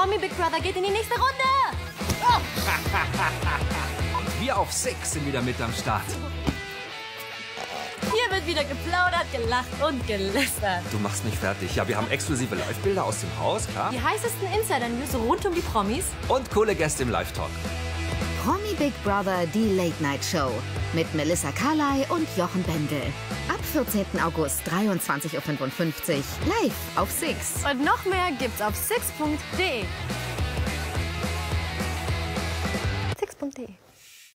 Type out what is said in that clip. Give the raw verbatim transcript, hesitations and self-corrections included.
Promi Big Brother geht in die nächste Runde. Oh. Wir auf Six sind wieder mit am Start. Hier wird wieder geplaudert, gelacht und gelästert. Du machst mich fertig. Ja, wir haben exklusive Live-Bilder aus dem Haus, klar? Die heißesten Insider-News rund um die Promis. Und coole Gäste im Live-Talk. Promi Big Brother, die Late-Night-Show. Mit Melissa Carley und Jochen Bendel. Ab vierzehnten August, dreiundzwanzig Uhr fünfundfünfzig. Live auf Six. Und noch mehr gibt's auf six punkt de. six punkt de